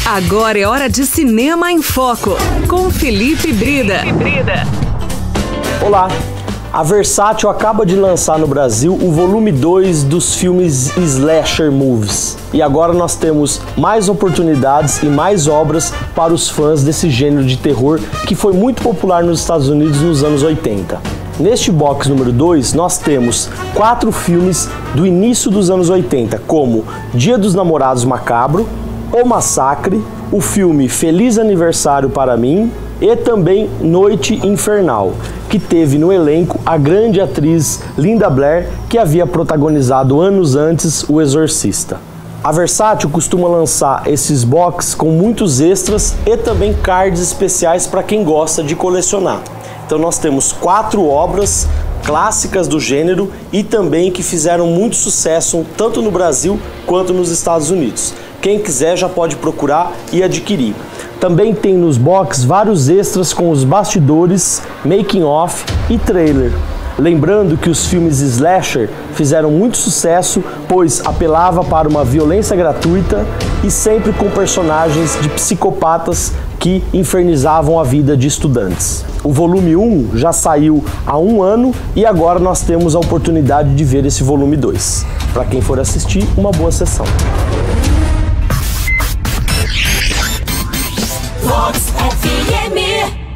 Agora é hora de Cinema em Foco, com Felipe Brida. Olá! A Versátil acaba de lançar no Brasil o volume 2 dos filmes Slasher Movies. E agora nós temos mais oportunidades e mais obras para os fãs desse gênero de terror que foi muito popular nos Estados Unidos nos anos 80. Neste box número 2, nós temos 4 filmes do início dos anos 80, como Dia dos Namorados Macabro, O Massacre, o filme Feliz Aniversário para Mim e também Noite Infernal, que teve no elenco a grande atriz Linda Blair, que havia protagonizado anos antes O Exorcista. A Versátil costuma lançar esses box com muitos extras e também cards especiais para quem gosta de colecionar. Então nós temos 4 obras clássicas do gênero e também que fizeram muito sucesso tanto no Brasil quanto nos Estados Unidos. Quem quiser já pode procurar e adquirir. Também tem nos box vários extras com os bastidores, making of e trailer. Lembrando que os filmes slasher fizeram muito sucesso, pois apelava para uma violência gratuita e sempre com personagens de psicopatas que infernizavam a vida de estudantes. O volume 1 já saiu há 1 ano e agora nós temos a oportunidade de ver esse volume 2. Para quem for assistir, uma boa sessão. Vox FM.